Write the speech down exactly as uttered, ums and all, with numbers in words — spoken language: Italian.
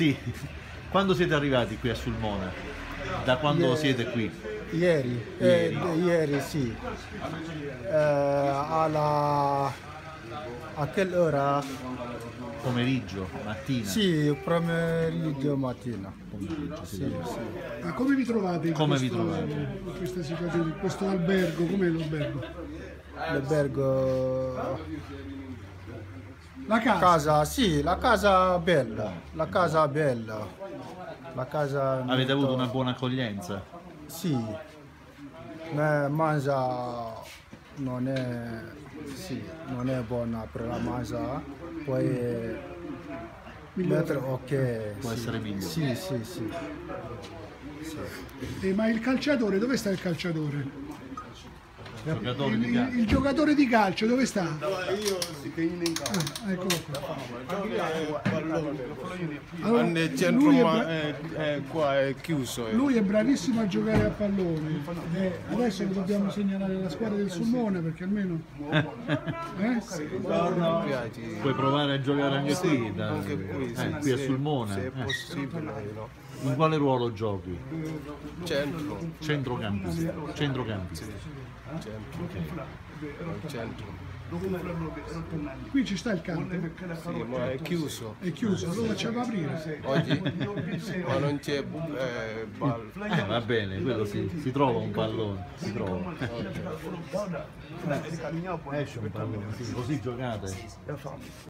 Sì. Quando siete arrivati qui a Sulmona? Da quando Ieri, siete qui? Ieri, Ieri. Eh, ieri sì. Eh, alla... A che ora? Pomeriggio, mattina? Sì, pomeriggio mattina. Pomeriggio, sì. Sì, sì. Ma come vi trovate in, Come vi questo, trovate? in questa situazione, in questo albergo? Com'è l'albergo? L'albergo... La casa? Casa, sì, la casa bella, la casa bella. La casa... Avete molto- avuto una buona accoglienza? Sì, ma mangia non è, sì, non è buona per la mangia, poi mettere ok. Può sì. essere migliore. Sì, sì, sì. Eh, ma il calciatore, dove sta il calciatore? Giocatore Il, di il- calcio? il giocatore di calcio dove sta? Ah, eccolo qua. Allora, Nel centro, lui, è ma bra- è, è qua è chiuso. eh. lui è bravissimo a giocare a pallone. Eh, adesso lo dobbiamo segnalare alla squadra del Sulmone perché almeno... Eh? Mi piace. Puoi provare a giocare anche qui, da- Anche qui, eh, sì, qui a se- Sulmona? Se è eh. possibile, no? In quale ruolo giochi? Centro. Centrocampista. Centrocampista. Centro. Al centro. Qui ci sta il campo, Sì, ma è chiuso. è chiuso, allora facciamo aprire. Oggi? Ma non c'è eh, bal. Eh, va bene, quello si, si trova un pallone, si trova. Esce un pallone, sì, così giocate.